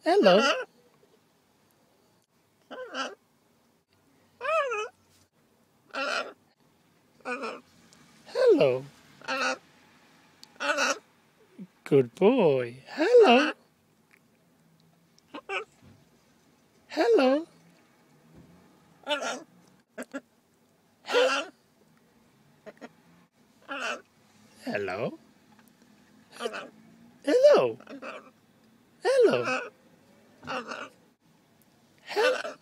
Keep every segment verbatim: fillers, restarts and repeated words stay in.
Hello. Hello. Good boy. Hello. Hello. Hello. Hello. Hello. Hel-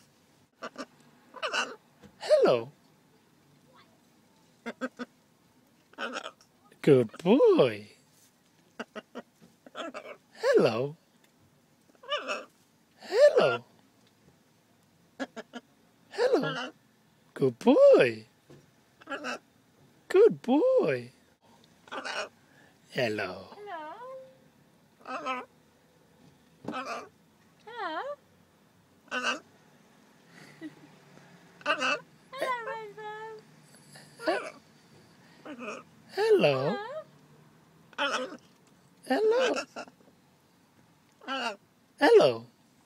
Hello. Good boy. Hello. Hello. Hello. Good boy. Good boy. Hello. Hello. Hello. Hello. Hello, Rainbow. Hello. Hello. Hello. Hello. Hello.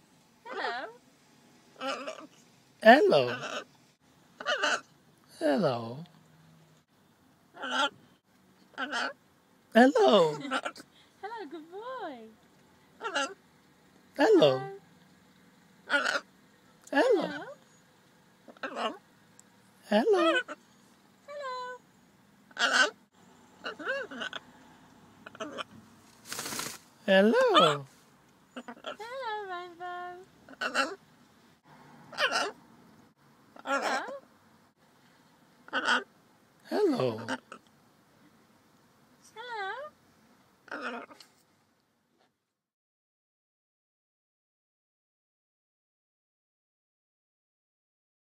Hello. Hello. Hello. Hello. Hello. Hello. Hello, good boy. Hello. Hello. Hello. Hello. Hello. Hello. Hello. Hello. Hello, Rainbow. Hello. Hello. Hello. Hello. Hello.